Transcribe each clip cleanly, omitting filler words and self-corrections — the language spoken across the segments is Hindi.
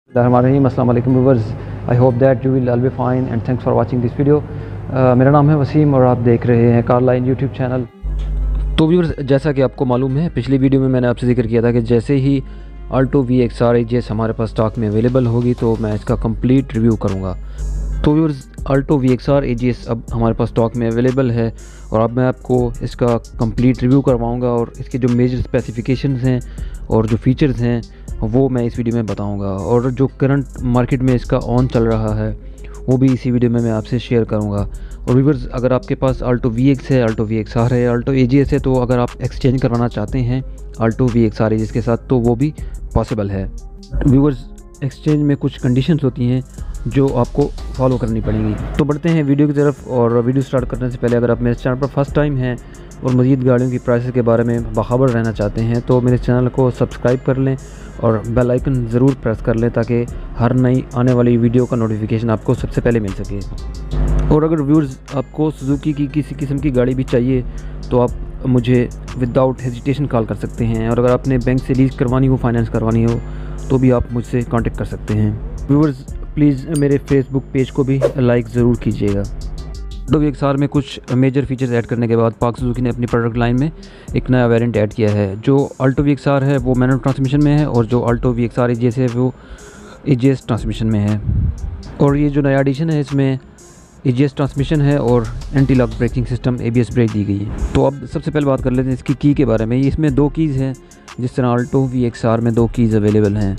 अस्सलाम वालेकुम viewers, I hope that you will all be fine and thanks for watching this video. मेरा नाम है वसीम और आप देख रहे हैं कारलाइन यूट्यूब चैनल। तो व्यूअर्स, जैसा कि आपको मालूम है, पिछली वीडियो में मैंने आपसे जिक्र किया था कि जैसे ही आल्टो VXR AGS हमारे पास स्टॉक में अवेलेबल होगी तो मैं इसका कंप्लीट रिव्यू करूँगा। तो व्यूअर्स, आल्टो VXR AGS अब हमारे पास स्टॉक में अवेलेबल है और अब मैं आपको इसका कंप्लीट रिव्यू करवाऊँगा और इसके जो मेजर स्पेसिफिकेशंस हैं और जो फीचर्स हैं वो मैं इस वीडियो में बताऊंगा, और जो करंट मार्केट में इसका ऑन चल रहा है वो भी इसी वीडियो में मैं आपसे शेयर करूंगा। और व्यूअर्स, अगर आपके पास आल्टो VX है, आल्टो VXR है, आल्टो AGS है, तो अगर आप एक्सचेंज करवाना चाहते हैं आल्टो VXR AGS के साथ तो वो भी पॉसिबल है। व्यूअर्स, एक्सचेंज में कुछ कंडीशंस होती हैं जो आपको फॉलो करनी पड़ेंगी। तो बढ़ते हैं वीडियो की तरफ, और वीडियो स्टार्ट करने से पहले अगर आप मेरे चैनल पर फर्स्ट टाइम हैं और मज़ीद गाड़ियों की प्राइसेस के बारे में बाखबर रहना चाहते हैं तो मेरे चैनल को सब्सक्राइब कर लें और बेल आइकन ज़रूर प्रेस कर लें ताकि हर नई आने वाली वीडियो का नोटिफिकेशन आपको सबसे पहले मिल सके। और अगर व्यूअर्स आपको सुजुकी की किसी किस्म की गाड़ी भी चाहिए तो आप मुझे विदाउट हेजिटेशन कॉल कर सकते हैं, और अगर आपने बैंक से लीज करवानी हो, फाइनेंस करवानी हो तो भी आप मुझसे कांटेक्ट कर सकते हैं। व्यूअर्स, प्लीज़ मेरे फेसबुक पेज को भी लाइक ज़रूर कीजिएगा। आल्टो VXR में कुछ मेजर फीचर्स ऐड करने के बाद पाक सुजुकी ने अपनी प्रोडक्ट लाइन में एक नया वेरिएंट ऐड किया है। जो आल्टो VXR है वो मैनुअल ट्रांसमिशन में है और जो आल्टो VXR AGS है वो AGS ट्रांसमिशन में है। और ये जो नया एडिशन है इसमें AGS ट्रांसमिशन है और anti lock braking system ABS brake दी गई है। तो अब सबसे पहले बात कर लेते हैं इसकी की के बारे में। इसमें 2 कीज़ हैं, जिस तरह आल्टो VXR में 2 कीज़ अवेलेबल हैं।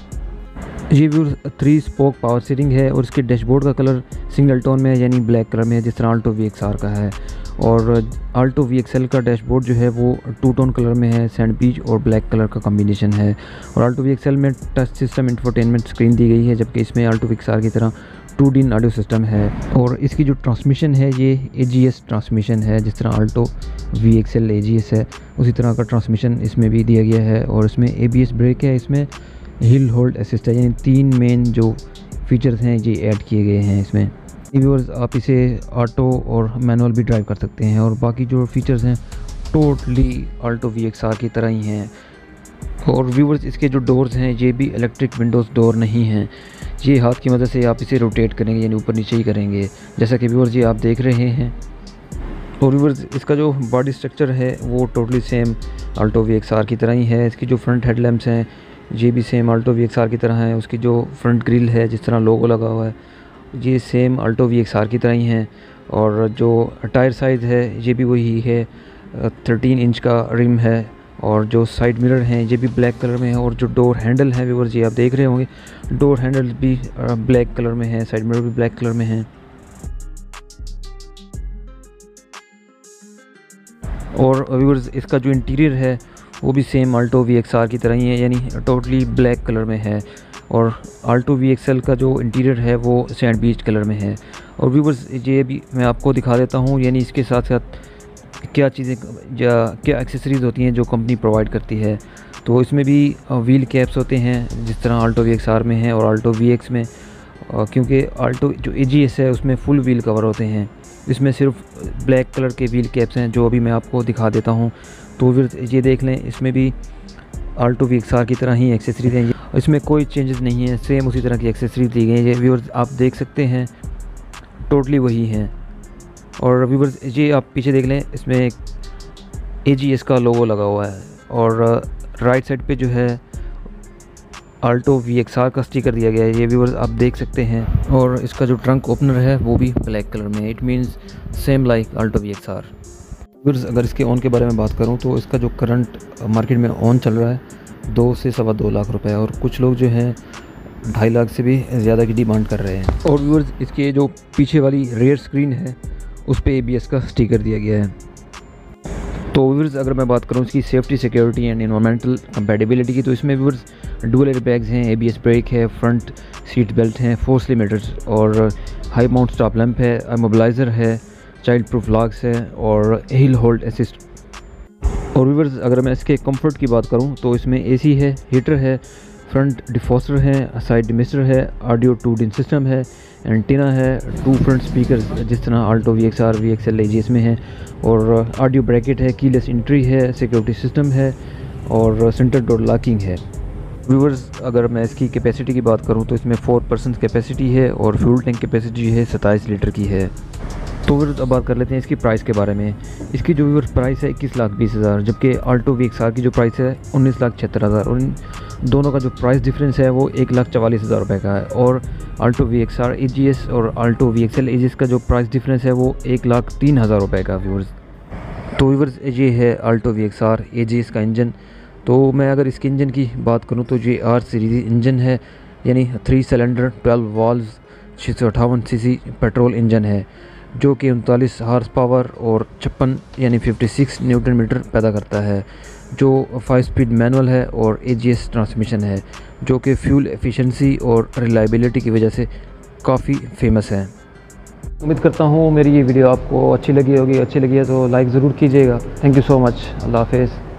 ये व्यूअर्स 3 स्पोक पावर स्टीयरिंग है और इसके डैशबोर्ड का कलर सिंगल टोन में है, यानी ब्लैक कलर में है, जिस तरह आल्टो VXR का है। और आल्टो VXL का डैशबोर्ड जो है वो 2 टोन कलर में है, सैंड पीच और ब्लैक कलर का कॉम्बिनेशन है। और आल्टो VXL में टच सिस्टम इंफोटेनमेंट स्क्रीन दी गई है, जबकि इसमें आल्टो VXR की तरह 2D ऑडियो सिस्टम है। और इसकी जो ट्रांसमिशन है ये AGS ट्रांसमिशन है, जिस तरह आल्टो VXL AGS है उसी तरह का ट्रांसमिशन इसमें भी दिया गया है। और इसमें ABS ब्रेक है, इसमें हिल होल्ड असिस्ट है, यानी 3 मेन जो फीचर्स हैं ये ऐड किए गए हैं इसमें। व्यूअर्स, आप इसे ऑटो और मैनुअल भी ड्राइव कर सकते हैं, और बाकी जो फीचर्स हैं टोटली आल्टो VXR की तरह ही हैं। और व्यूअर्स, इसके जो डोर्स हैं ये भी इलेक्ट्रिक विंडोज़ डोर नहीं हैं, ये हाथ की मदद से आप इसे रोटेट करेंगे, यानी ऊपर नीचे ही करेंगे, जैसा कि व्यूअर्स ये आप देख रहे हैं। और व्यूअर्स, इसका जो बॉडी स्ट्रक्चर है वो टोटली सेम आल्टो VXR की तरह ही है। इसकी जो फ्रंट हेडलैम्प्स हैं ये भी सेम आल्टो VXR की तरह है। उसकी जो फ्रंट ग्रिल है, जिस तरह लोगो लगा हुआ है, ये सेम आल्टो VXR की तरह ही है। और जो टायर साइज़ है ये भी वही है, 13 इंच का रिम है। और जो साइड मिरर हैं ये भी ब्लैक कलर में है। और जो डोर हैंडल है व्यूअर्स, ये आप देख रहे होंगे, डोर हैंडल भी ब्लैक कलर में है, साइड मिरर भी ब्लैक कलर में है। और व्यूअर्स, इसका जो इंटीरियर है वो भी सेम आल्टो VXR की तरह ही है, यानी टोटली ब्लैक कलर में है। और आल्टो VXL का जो इंटीरियर है वो सैंड बीच कलर में है। और व्यूअर्स, ये भी मैं आपको दिखा देता हूँ, यानी इसके साथ साथ क्या चीज़ें या क्या एक्सेसरीज़ होती हैं जो कंपनी प्रोवाइड करती है। तो इसमें भी व्हील कैप्स होते हैं, जिस तरह आल्टो VXR में है और आल्टो VX में, क्योंकि आल्टो जो AGS है उसमें फुल व्हील कवर होते हैं, इसमें सिर्फ ब्लैक कलर के व्हील कैप्स हैं जो अभी मैं आपको दिखा देता हूँ। तो फिर ये देख लें, इसमें भी आल्टो VXR की तरह ही एक्सेसरीज हैं, इसमें कोई चेंजेस नहीं है, सेम उसी तरह की एक्सेसरीज दी गई है। ये व्यूअर्स आप देख सकते हैं टोटली वही हैं। और व्यूअर्स, ये आप पीछे देख लें, इसमें एक AGS का लोगो लगा हुआ है, और राइट साइड पे जो है आल्टो VXR का स्टिकर दिया गया है, ये व्यूअर्स आप देख सकते हैं। और इसका जो ट्रंक ओपनर है वो भी ब्लैक कलर में है, it means same like Alto VXR। Viewers, अगर इसके ऑन के बारे में बात करूं तो इसका जो करंट मार्केट में ऑन चल रहा है 2 से 2.25 लाख रुपए, और कुछ लोग जो हैं 2.5 लाख से भी ज़्यादा की डिमांड कर रहे हैं। और व्यूअर्स, इसके जो पीछे वाली रेयर स्क्रीन है उस पर ABS का स्टिकर दिया गया है। तो व्यूअर्स, अगर मैं बात करूं इसकी safety, security and environmental compatibility की, तो इसमें व्यूअर्स डुअल एयर बैग्स हैं, ABS ब्रेक है, फ्रंट सीट बेल्ट हैं, 4 सिलेंडर्स और हाई माउंट स्टॉप लैंप है, इमोबिलाइज़र है, चाइल्ड प्रूफ लॉक्स है और हिल होल्ड असिस्ट। और व्यूअर्स, अगर मैं इसके कंफर्ट की बात करूं तो इसमें AC है, हीटर है, फ्रंट डिफॉस्टर है, साइड डिमिस्टर है, ऑडियो 2D सिस्टम है, एंटीना है, 2 फ्रंट स्पीकर जिस तरह आल्टो VXR VXL AGS में है, और ऑडियो ब्रैकेट है, कीलेस एंट्री है, सिक्योरिटी सिस्टम है और सेंटर डोर लॉकिंग है। व्यूअर्स, अगर मैं इसकी कैपेसिटी की बात करूं तो इसमें 4 पर्सन कैपेसिटी है और फ्यूल टैंक कैपेसिटी है 27 लीटर की है। तो व्यूअर्स, अब बात कर लेते हैं इसकी प्राइस के बारे में। इसकी जो व्यूअर्स प्राइस है 21,20,000, जबकि आल्टो VXR की जो प्राइस है 19,76,000, और इन दोनों का जो प्राइस डिफरेंस है वो 1,44,000 रुपये का है। और आल्टो VXR AGS और आल्टो VXL AGS का जो प्राइस डिफरेंस है वो 1,03,000 रुपये का व्यूअर्स। तो व्यूअर्स, ये है आल्टो VXR AGS का इंजन। तो मैं अगर इसके इंजन की बात करूं तो ये R सीरीज़ इंजन है, यानी 3 cylinder 12 valve 658 cc petrol engine है, जो कि 39 हार्स पावर और 56 यानी 56 न्यूटन मीटर पैदा करता है, जो 5 स्पीड मैनुअल है और AGS ट्रांसमिशन है, जो कि फ्यूल एफिशिएंसी और रिलायबिलिटी की वजह से काफ़ी फेमस है। उम्मीद करता हूँ मेरी ये वीडियो आपको अच्छी लगी होगी। अच्छी लगी है तो लाइक ज़रूर कीजिएगा। Thank you so much. अल्लाह हाफ़िज़।